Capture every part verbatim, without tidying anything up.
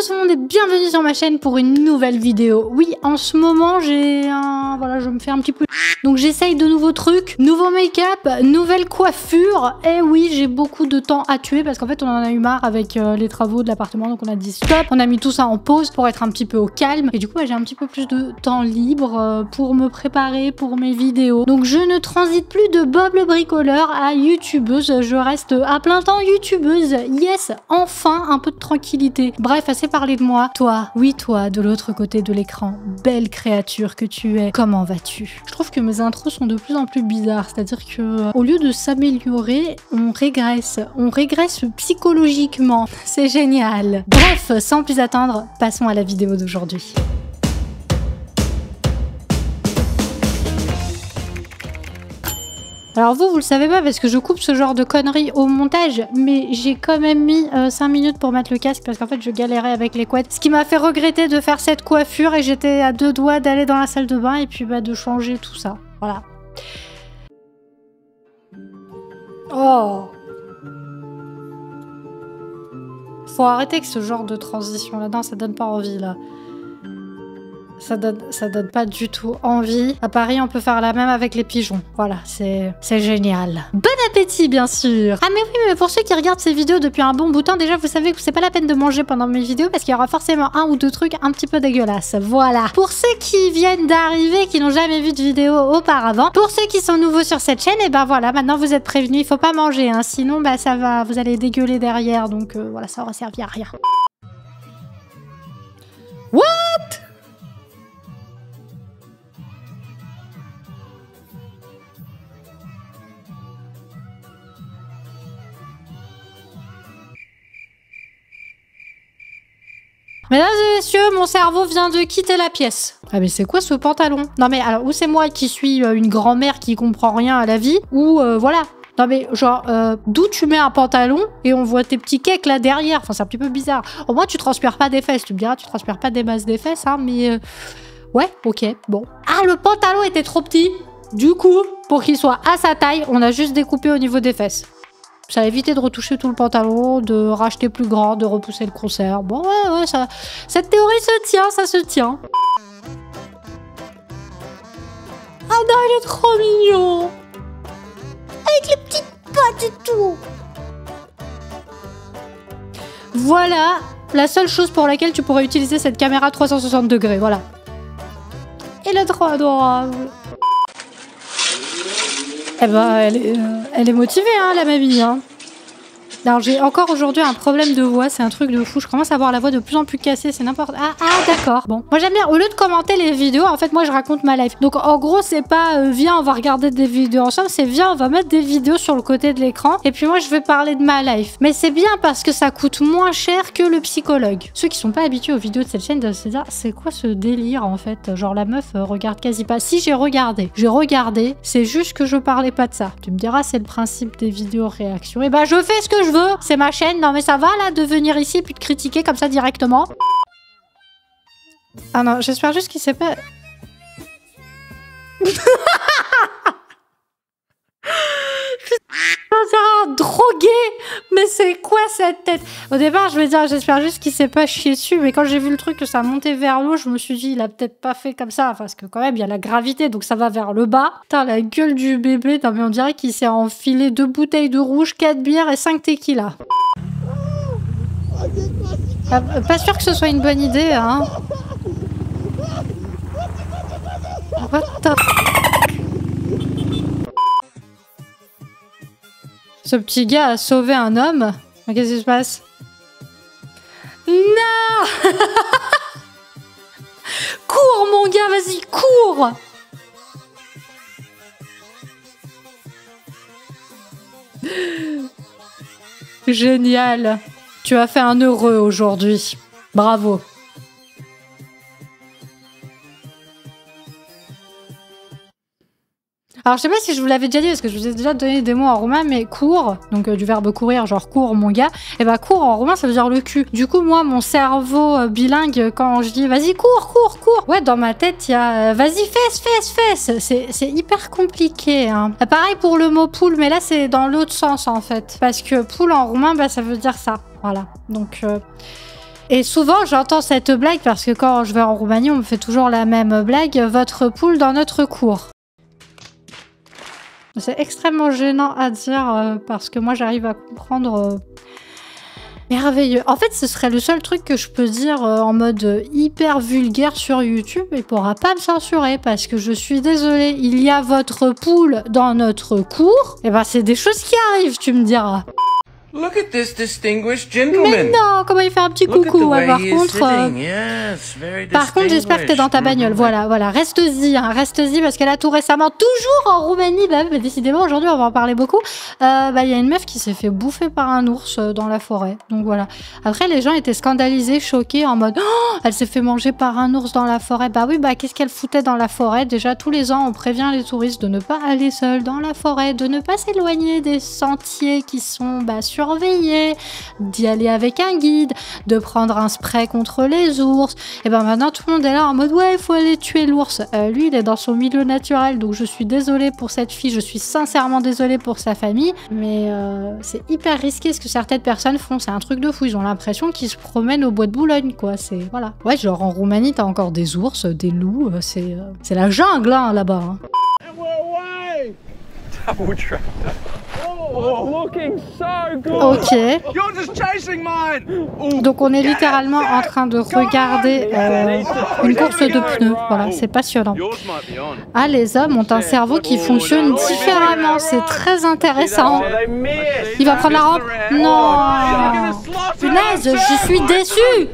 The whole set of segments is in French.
tout le monde et bienvenue sur ma chaîne pour une nouvelle vidéo. Oui, en ce moment, j'ai un... Voilà, je me fais un petit peu... Donc j'essaye de nouveaux trucs, nouveau make-up, nouvelle coiffure. Et oui, j'ai beaucoup de temps à tuer parce qu'en fait, on en a eu marre avec euh, les travaux de l'appartement. Donc on a dit stop, on a mis tout ça en pause pour être un petit peu au calme. Et du coup, bah, j'ai un petit peu plus de temps libre euh, pour me préparer pour mes vidéos. Donc je ne transite plus de Bob le bricoleur à youtubeuse. Je reste à plein temps youtubeuse. Yes, enfin un peu de tranquillité. Bref, assez parlé de moi. Toi, oui toi, de l'autre côté de l'écran, belle créature que tu es, comment vas-tu? Je trouve que mes intros sont de plus en plus bizarres, c'est-à-dire que euh, au lieu de s'améliorer, on régresse. On régresse psychologiquement. C'est génial. Bref, sans plus attendre, passons à la vidéo d'aujourd'hui. Alors vous, vous le savez pas parce que je coupe ce genre de conneries au montage, mais j'ai quand même mis euh, cinq minutes pour mettre le casque parce qu'en fait je galérais avec les couettes. Ce qui m'a fait regretter de faire cette coiffure et j'étais à deux doigts d'aller dans la salle de bain et puis bah, de changer tout ça. Voilà. Oh. Faut arrêter avec ce genre de transition là-dedans, ça donne pas envie là. Ça donne, ça donne pas du tout envie. À Paris, on peut faire la même avec les pigeons. Voilà, c'est génial. Bon appétit, bien sûr. Ah mais oui, mais pour ceux qui regardent ces vidéos depuis un bon bout de temps, déjà, vous savez que c'est pas la peine de manger pendant mes vidéos parce qu'il y aura forcément un ou deux trucs un petit peu dégueulasses. Voilà. Pour ceux qui viennent d'arriver, qui n'ont jamais vu de vidéo auparavant, pour ceux qui sont nouveaux sur cette chaîne, et ben voilà, maintenant vous êtes prévenus, il faut pas manger, hein, sinon bah ça va, vous allez dégueuler derrière, donc euh, voilà, ça aura servi à rien. What? Mesdames et messieurs, mon cerveau vient de quitter la pièce. Ah mais c'est quoi ce pantalon? Non mais alors, ou c'est moi qui suis euh, une grand-mère qui comprend rien à la vie, ou euh, voilà. Non mais genre, euh, d'où tu mets un pantalon et on voit tes petits cakes là derrière. Enfin c'est un petit peu bizarre. Au moins tu transpires pas des fesses, tu me diras, tu transpires pas des masses des fesses, hein, mais... Euh... Ouais, ok, bon. Ah, le pantalon était trop petit. Du coup, pour qu'il soit à sa taille, on a juste découpé au niveau des fesses. Ça a évité de retoucher tout le pantalon, de racheter plus grand, de repousser le concert. Bon, ouais, ouais, ça... Cette théorie se tient, ça se tient. Ah non, il est trop mignon. Avec les petites pattes et tout. Voilà la seule chose pour laquelle tu pourrais utiliser cette caméra trois cent soixante degrés, voilà. Il est trop adorable. Eh ben, elle est, euh, elle est motivée, hein, la mamie, hein. Alors, j'ai encore aujourd'hui un problème de voix, c'est un truc de fou. Je commence à avoir la voix de plus en plus cassée, c'est n'importe... Ah, ah d'accord. Bon, moi j'aime bien, au lieu de commenter les vidéos, en fait, moi je raconte ma life. Donc, en gros, c'est pas euh, viens, on va regarder des vidéos ensemble, c'est viens, on va mettre des vidéos sur le côté de l'écran. Et puis moi, je vais parler de ma life. Mais c'est bien parce que ça coûte moins cher que le psychologue. Ceux qui sont pas habitués aux vidéos de cette chaîne doivent se dire, c'est quoi ce délire, en fait? Genre, la meuf euh, regarde quasi pas. Si, j'ai regardé. J'ai regardé, c'est juste que je parlais pas de ça. Tu me diras, c'est le principe des vidéos réactions. Et ben, je fais ce que je veux. C'est ma chaîne. Non mais ça va là de venir ici et puis de critiquer comme ça directement. Ah non, j'espère juste qu'il sait pas... Un drogué. Mais c'est quoi cette tête? Au départ je vais dire j'espère juste qu'il s'est pas chié dessus, mais quand j'ai vu le truc que ça montait vers l'eau, je me suis dit il a peut-être pas fait comme ça parce que quand même il y a la gravité donc ça va vers le bas. Putain la gueule du bébé, non mais on dirait qu'il s'est enfilé deux bouteilles de rouge, quatre bières et cinq tequila. Ah, pas sûr que ce soit une bonne idée, hein. What the... Ce petit gars a sauvé un homme. Qu'est-ce qui se passe? Non. Cours mon gars, vas-y, cours. Génial. Tu as fait un heureux aujourd'hui. Bravo. Alors je sais pas si je vous l'avais déjà dit parce que je vous ai déjà donné des mots en roumain, mais cours, donc euh, du verbe courir, genre cours mon gars, et bah cours en roumain ça veut dire le cul. Du coup moi mon cerveau euh, bilingue, quand je dis vas-y cours, cours, cours, ouais dans ma tête il y a euh, vas-y fesse, fesse, fesse, c'est hyper compliqué. Hein. Pareil pour le mot poule, mais là c'est dans l'autre sens en fait, parce que poule en roumain bah ça veut dire ça, voilà. Donc euh, Et souvent, j'entends cette blague parce que quand je vais en Roumanie, on me fait toujours la même blague. Votre poule dans notre cour. C'est extrêmement gênant à dire euh, parce que moi, j'arrive à comprendre... Euh, merveilleux. En fait, ce serait le seul truc que je peux dire euh, en mode euh, hyper vulgaire sur YouTube. Il pourra pas me censurer parce que je suis désolée. Il y a votre poule dans notre cour. Et ben, c'est des choses qui arrivent, tu me diras. Look at this distinguished gentleman. Mais non, comment il fait un petit coucou. Ouais, par contre, euh, yes, par contre, j'espère que t'es dans ta bagnole. Voilà, voilà, reste-y, hein, reste-y parce qu'elle a tout récemment, toujours en Roumanie, bah, bah, décidément aujourd'hui on va en parler beaucoup. Euh, bah, il y a une meuf qui s'est fait bouffer par un ours euh, dans la forêt. Donc voilà. Après, les gens étaient scandalisés, choqués, en mode, oh, elle s'est fait manger par un ours dans la forêt. Bah oui, bah qu'est-ce qu'elle foutait dans la forêt? Déjà tous les ans, on prévient les touristes de ne pas aller seuls dans la forêt, de ne pas s'éloigner des sentiers qui sont bah, sur surveiller, d'y aller avec un guide, de prendre un spray contre les ours. Et ben maintenant tout le monde est là en mode ouais, il faut aller tuer l'ours. Euh, lui, il est dans son milieu naturel, donc je suis désolée pour cette fille, je suis sincèrement désolée pour sa famille, mais euh, c'est hyper risqué ce que certaines personnes font. C'est un truc de fou. Ils ont l'impression qu'ils se promènent au bois de Boulogne, quoi. C'est voilà. Ouais, genre en Roumanie, t'as encore des ours, des loups. Euh, c'est euh, c'est la jungle hein, là-bas. Hein. Ok. Donc on est littéralement en train de regarder euh, une course de pneus. Voilà, c'est passionnant. Ah, les hommes ont un cerveau qui fonctionne différemment. C'est très intéressant. Il va prendre la rampe. Non. Punaise, je suis déçue.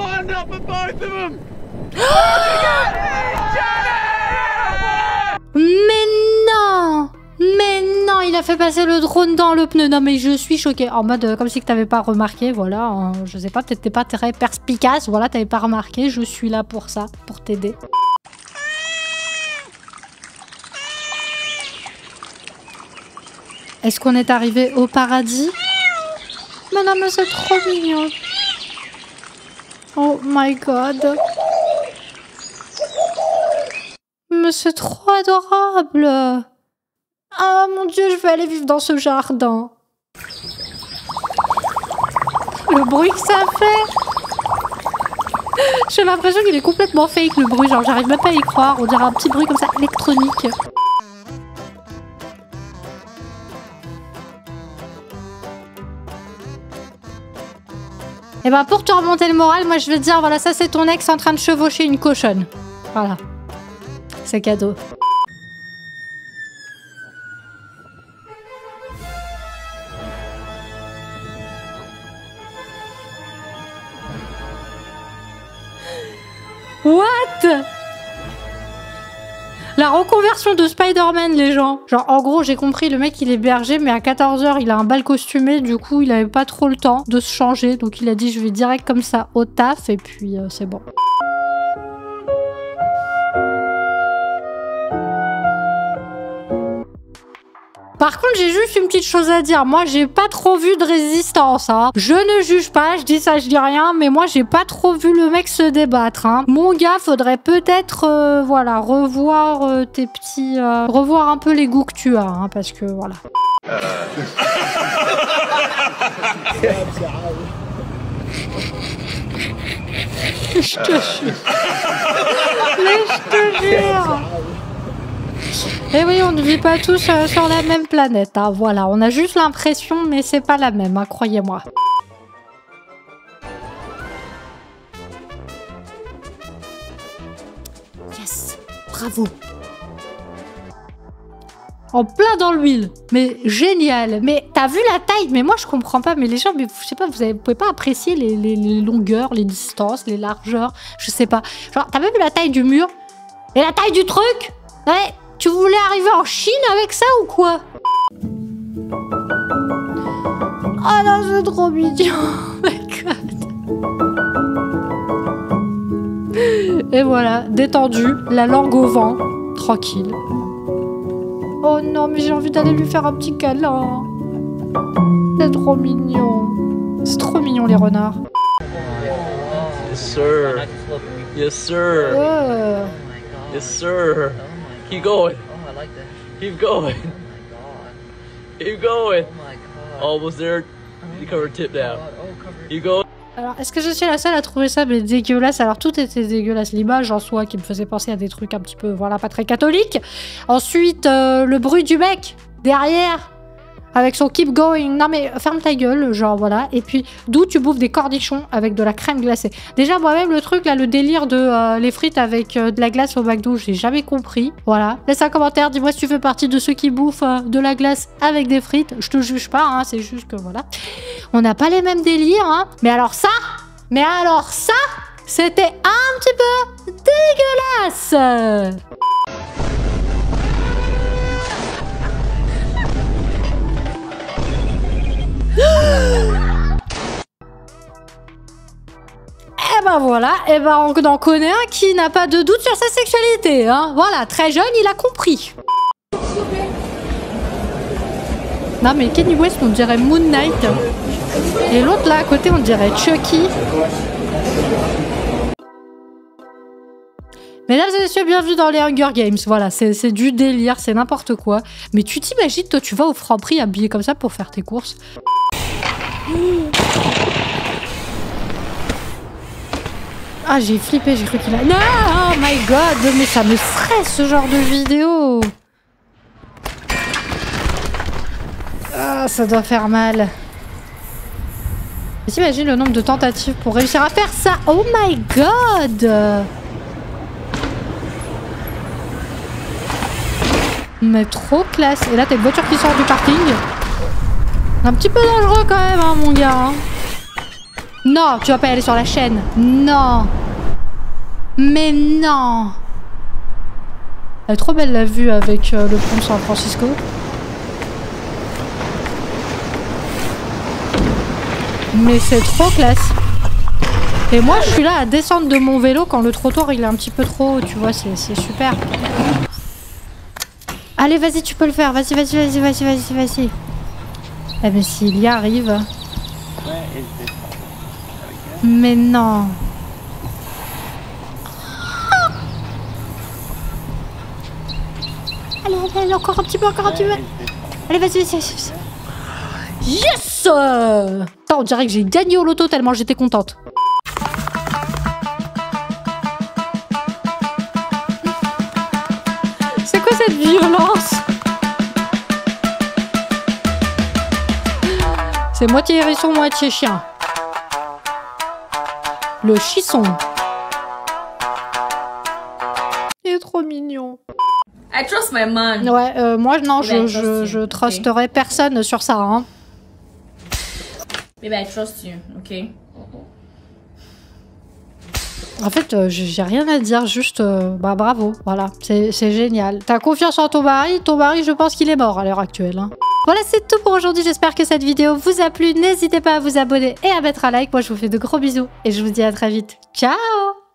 Mais non. Mais non, il a fait passer le drone dans le pneu. Non mais je suis choquée. En mode, euh, comme si que t'avais pas remarqué, voilà. Euh, je sais pas, peut-être t'es pas très perspicace. Voilà, t'avais pas remarqué. Je suis là pour ça, pour t'aider. Est-ce qu'on est arrivé au paradis? Mais non, mais c'est trop mignon. Oh my god. Mais c'est trop adorable. Ah oh, mon dieu, je vais aller vivre dans ce jardin. Le bruit que ça fait. J'ai l'impression qu'il est complètement fake le bruit, genre j'arrive même pas à y croire. On dirait un petit bruit comme ça, électronique. Et ben pour te remonter le moral, moi je vais te dire, voilà, ça c'est ton ex en train de chevaucher une cochonne. Voilà. C'est cadeau. What? La reconversion de Spider-Man, les gens. Genre, en gros, j'ai compris, le mec, il est berger, mais à quatorze heures, il a un bal costumé. Du coup, il avait pas trop le temps de se changer. Donc, il a dit, je vais direct comme ça au taf. Et puis, euh, c'est bon. Par contre, j'ai juste une petite chose à dire. Moi, j'ai pas trop vu de résistance. Hein. Je ne juge pas, je dis ça, je dis rien. Mais moi, j'ai pas trop vu le mec se débattre. Hein. Mon gars, faudrait peut-être, euh, voilà, revoir euh, tes petits... Euh, revoir un peu les goûts que tu as. Hein, parce que, voilà. Euh... je te jure. Mais je te jure. Et oui, on ne vit pas tous euh, sur la même planète, hein, voilà. On a juste l'impression, mais c'est pas la même, hein, croyez-moi. Yes, bravo. En plein dans l'huile, mais génial. Mais t'as vu la taille? Mais moi je comprends pas. Mais les gens, mais, je sais pas, vous, avez, vous pouvez pas apprécier les, les, les longueurs, les distances, les largeurs, je sais pas. Genre, t'as même vu la taille du mur et la taille du truc? Ouais. Tu voulais arriver en Chine avec ça ou quoi? Oh non, c'est trop mignon. Oh my god. Et voilà, détendu, la langue au vent, tranquille. Oh non, mais j'ai envie d'aller lui faire un petit câlin. C'est trop mignon. C'est trop mignon les renards. Yes sir. Yes sir. Oh. Yes sir. Keep going. Oh, I like that. Keep going. Oh my god. Keep going. Oh my god. Almost there. Oh You cover tip down. god. Oh, cover. You go. Alors, est-ce que je suis la seule à trouver ça mais dégueulasse? Alors, tout était dégueulasse. L'image en soi qui me faisait penser à des trucs un petit peu, voilà, pas très catholiques. Ensuite, euh, le bruit du mec derrière avec son keep going. Non mais ferme ta gueule, genre voilà. Et puis, d'où tu bouffes des cornichons avec de la crème glacée. Déjà, moi-même, le truc là, le délire de euh, les frites avec euh, de la glace au McDo, j'ai jamais compris. Voilà. Laisse un commentaire, dis-moi si tu fais partie de ceux qui bouffent euh, de la glace avec des frites. Je te juge pas, hein, c'est juste que voilà. On n'a pas les mêmes délires, hein. Mais alors ça, mais alors ça, c'était un petit peu dégueulasse. Et ben voilà, et ben on en connaît un qui n'a pas de doute sur sa sexualité, hein. Voilà, très jeune, il a compris. Non mais Kanye West, on dirait Moon Knight. Et l'autre là à côté, on dirait Chucky. Mesdames et messieurs, bienvenue dans les Hunger Games. Voilà, c'est du délire, c'est n'importe quoi. Mais tu t'imagines, toi, tu vas au Franprix habillé comme ça pour faire tes courses. Ah, j'ai flippé, j'ai cru qu'il a... Non, oh my god, mais ça me stresse ce genre de vidéo. Ah, ça doit faire mal. T'imagines le nombre de tentatives pour réussir à faire ça? Oh my god. Mais trop classe. Et là, t'as une voiture qui sort du parking. Un petit peu dangereux quand même, hein, mon gars. Hein. Non, tu vas pas y aller sur la chaîne. Non. Mais non. Elle est trop belle la vue avec euh, le pont San Francisco. Mais c'est trop classe. Et moi, je suis là à descendre de mon vélo quand le trottoir il est un petit peu trop haut, tu vois, c'est super. Allez, vas-y, tu peux le faire. Vas-y, vas-y, vas-y, vas-y, vas-y, vas-y. Eh ben, s'il y arrive... Mais non. Allez, allez, allez, encore un petit peu, encore un petit peu. Allez, vas-y, vas-y, vas-y. Yes! Attends, on dirait que j'ai gagné au loto tellement j'étais contente. C'est quoi cette violence? C'est moitié hérisson, moitié chien. Le chisson. Il est trop mignon. I trust my man. Ouais, euh, moi non, je, je, je trusterai okay. personne sur ça. Hein. Baby, I trust you, ok? En fait, euh, j'ai rien à dire, juste euh, bah bravo, voilà, c'est génial. T'as confiance en ton mari, ton mari je pense qu'il est mort à l'heure actuelle. Hein. Voilà, c'est tout pour aujourd'hui, j'espère que cette vidéo vous a plu. N'hésitez pas à vous abonner et à mettre un like. Moi je vous fais de gros bisous et je vous dis à très vite. Ciao!